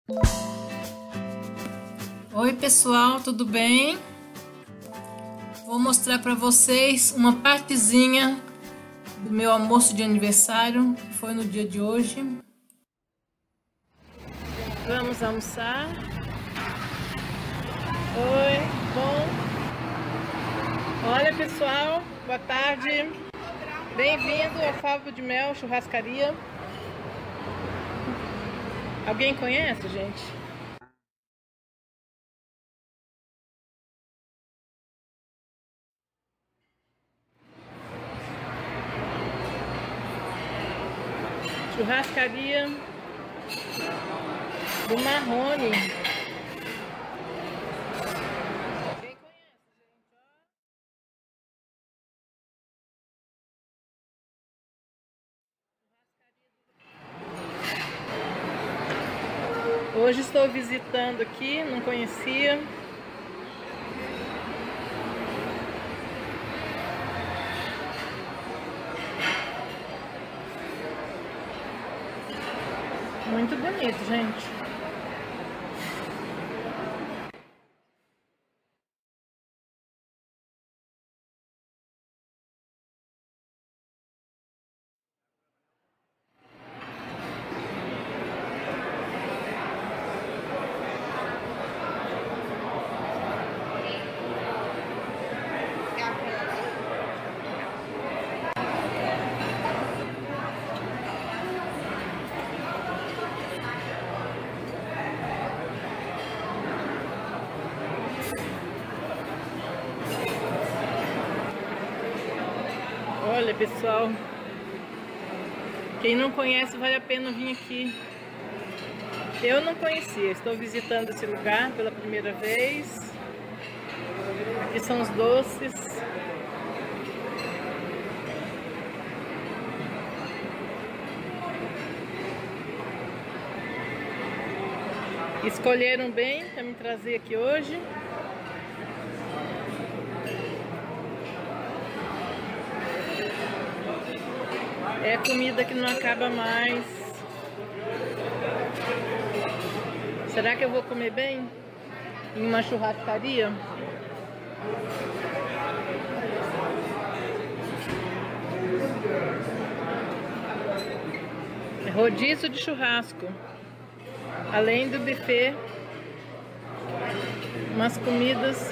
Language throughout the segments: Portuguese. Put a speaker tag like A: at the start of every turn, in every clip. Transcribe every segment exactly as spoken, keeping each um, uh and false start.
A: Oi pessoal, tudo bem? Vou mostrar para vocês uma partezinha do meu almoço de aniversário, que foi no dia de hoje. Vamos almoçar. Oi, bom? Olha pessoal, boa tarde. Bem-vindo ao Favo de Mel Churrascaria. Alguém conhece, gente? Churrascaria do Marrone. Quem conhece, gente? Ó. Hoje estou visitando aqui, não conhecia. Muito bonito, gente. Olha pessoal, quem não conhece vale a pena vir aqui. Eu não conhecia, estou visitando esse lugar pela primeira vez. Aqui são os doces. Escolheram bem para me trazer aqui hoje. É comida que não acaba mais. Será que eu vou comer bem em uma churrascaria? É rodízio de churrasco. Além do buffet, umas comidas.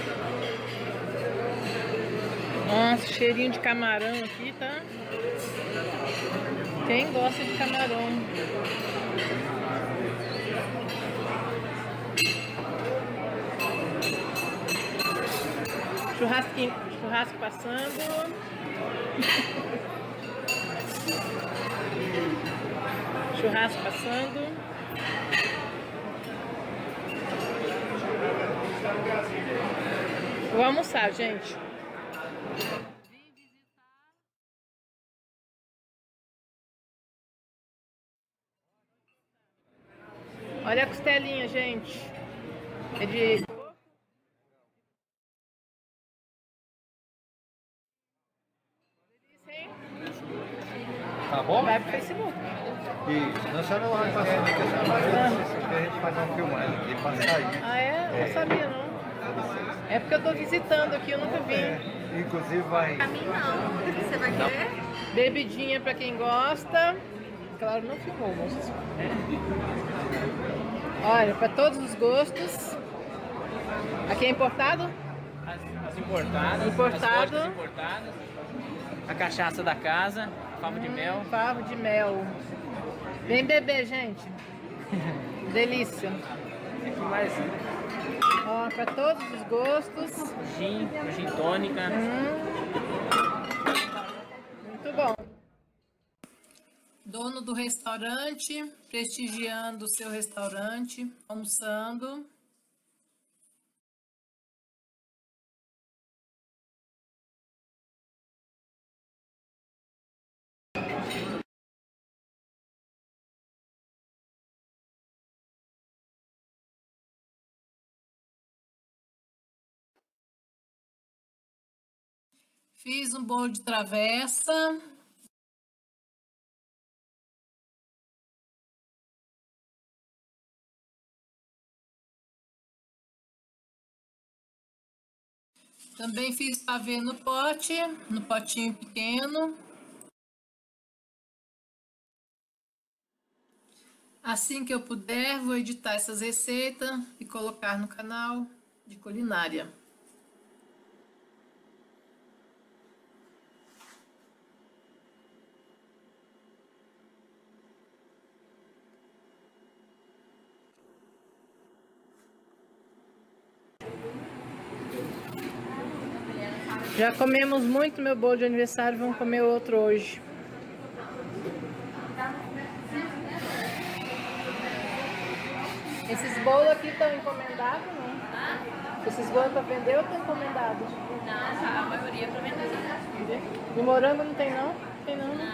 A: Nossa, cheirinho de camarão aqui, tá? Quem gosta de camarão? Churrasquinho, churrasco passando. Churrasco passando. Vou almoçar, gente. Olha a costelinha, gente. É de...
B: Tá bom?
A: Vai pro Facebook.
B: Isso. Não, só não vai passar aqui, que a gente faz uma filmagem aqui pra sair.
A: Ah, é? Eu não sabia, não. É porque eu tô visitando aqui, eu nunca vi.
B: É, inclusive vai...
C: Pra mim não. Você vai querer?
A: Bebidinha pra quem gosta. Claro, não filmou, moças. Olha, pra todos os gostos. Aqui é importado?
D: As, as importadas,
A: Importado.
D: as vodkas importadas, a cachaça da casa, favo de mel.
A: Favo de mel. Vem beber, gente. Delícia.
D: Aqui mais
A: Ó, pra todos os gostos.
D: gin, gin tônica.
A: Hum. Muito bom. Dono do restaurante, prestigiando o seu restaurante, almoçando. Fiz um bolo de travessa. Também fiz pavê no pote, no potinho pequeno. Assim que eu puder, vou editar essas receitas e colocar no canal de culinária. Já comemos muito meu bolo de aniversário, vamos comer outro hoje. Esses bolos aqui estão encomendados, não? Esses bolos para vender ou estão encomendados?
C: Não, já, a maioria é para vender.
A: E morango não tem não? Tem não, né?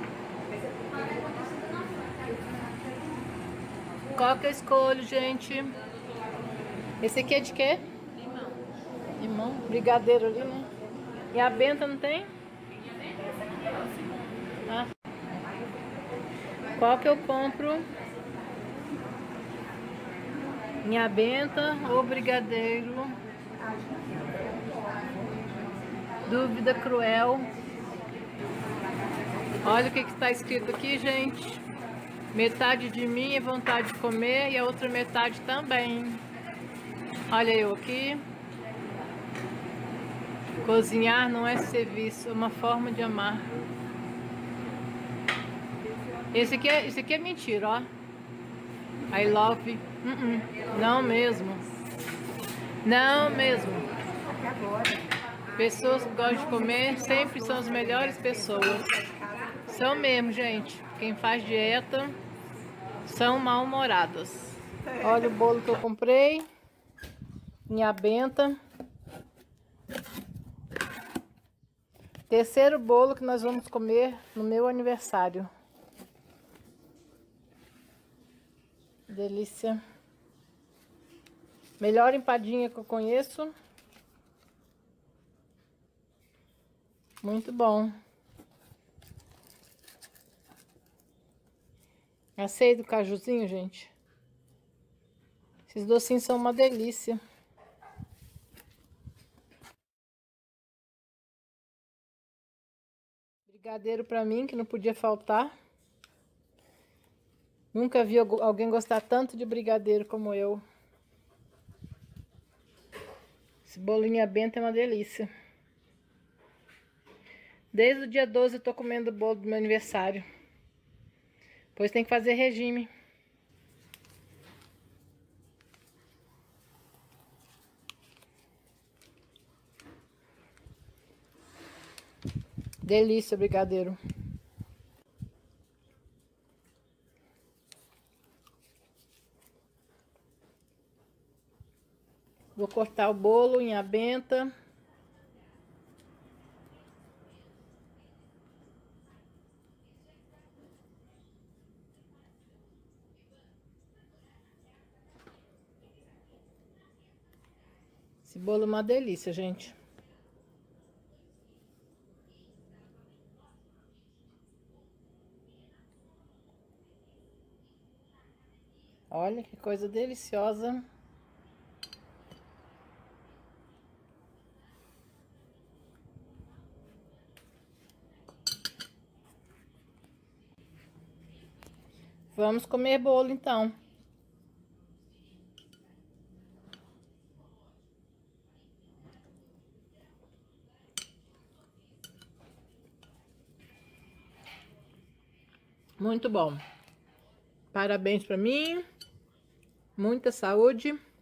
A: Qual que eu escolho, gente? Esse aqui é de quê?
C: Limão.
A: Limão? Brigadeiro ali, né? E a benta não tem? Ah. Qual que eu compro? Minha benta ou brigadeiro? Dúvida cruel. Olha o que está escrito aqui, gente. Metade de mim é vontade de comer e a outra metade também. Olha eu aqui. Cozinhar não é serviço, é uma forma de amar. Esse aqui é, esse aqui é mentira, ó. I love. Uh -uh. Não mesmo. Não mesmo. Pessoas que gostam de comer sempre são as melhores pessoas. São mesmo, gente. Quem faz dieta são mal-humoradas. Olha o bolo que eu comprei. Minha benta. Terceiro bolo que nós vamos comer no meu aniversário. Delícia. Melhor empadinha que eu conheço. Muito bom. Aceito o cajuzinho, gente. Esses docinhos são uma delícia. Brigadeiro pra mim, que não podia faltar. Nunca vi alguém gostar tanto de brigadeiro como eu. Esse bolinho bento é uma delícia. Desde o dia doze eu tô comendo o bolo do meu aniversário. Pois tem que fazer regime. Delícia, brigadeiro. Vou cortar o bolo em abenta. Esse bolo é uma delícia, gente. Olha que coisa deliciosa. Vamos comer bolo, então. Muito bom. Parabéns para mim. Muita saúde.